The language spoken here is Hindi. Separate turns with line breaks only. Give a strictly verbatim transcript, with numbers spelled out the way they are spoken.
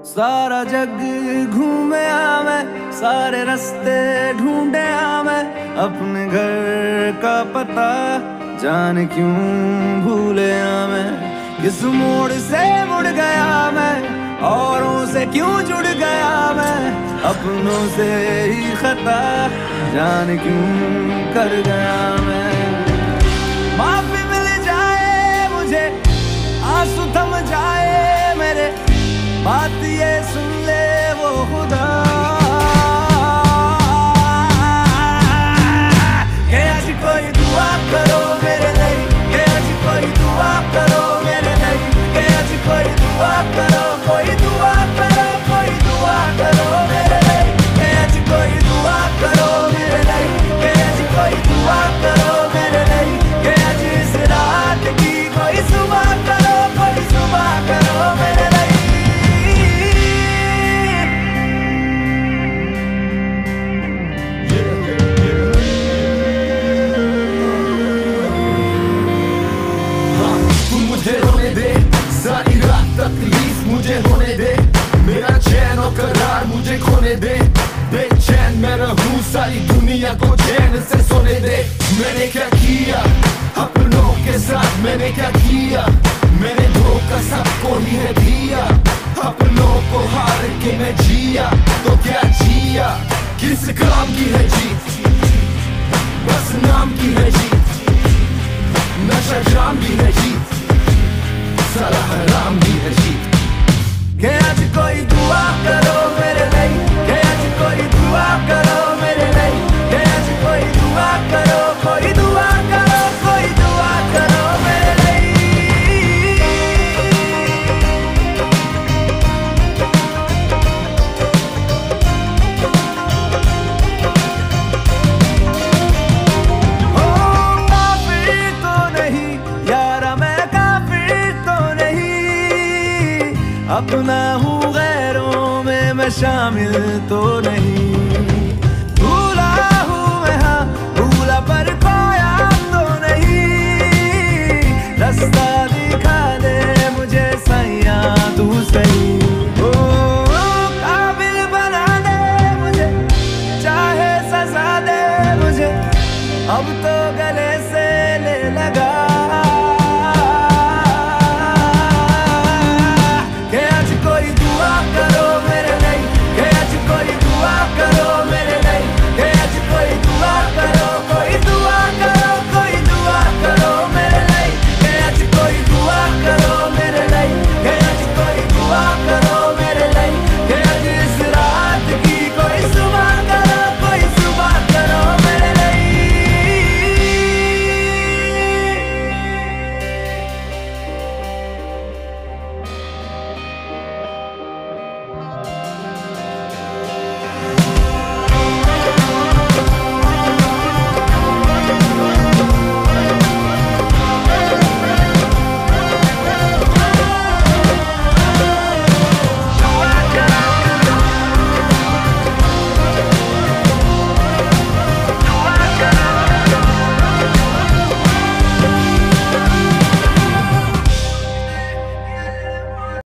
सारा जग घूमे आ मैं, सारे रास्ते ढूंढे आ मैं, अपने घर का पता जाने क्यों भूले आ मैं। किस मोड़ से मुड़ गया मैं, औरों से क्यों जुड़ गया मैं, अपनों से ही खता जाने क्यों कर गया मैं। माफी मिल जाए मुझे, आंसू थम जाए मेरे, बात ये सुन ले वो खुदा के आज कोई दुआ करो मेरे लिए, के आज कोई दुआ करो मेरे लिए, के आज कोई दुआ करो, कोई दुआ करो, कोई दुआ करो मेरे लिए, के आज कोई दुआ करो मेरे लिए, के आज कोई दुआ करो मेरे लिए, के आज इस रात की कोई सुबह करो, कोई सुबह करो मेरे लिए।
सारी रात तकलीफ मुझे होने दे, मेरा चैन और करार मुझे खोने दे, बेचैन मैं रहूं सारी दुनिया को चैन से सोने दे। मैंने क्या किया अपनों के साथ, मैंने क्या किया, मैंने धोखा सबको ही है दिया, अपनों को हार के मैं जिया तो क्या जिया, किस काम की है जीत, बस नाम की है जीत, नशा जाम भी है जीत, सारा हराम भी है जीत।
के आज कोई दुआ करो मेरे लिए, के आज कोई दुआ करो मेरे लिए, के आज कोई दुआ करो, कोई दुआ करो, कोई दुआ करो मेरे लिए। ओ काफिर तो नहीं यारा मैं, काफिर तो नहीं, अपना हूँ गैरों में मैं शामिल तो नहीं।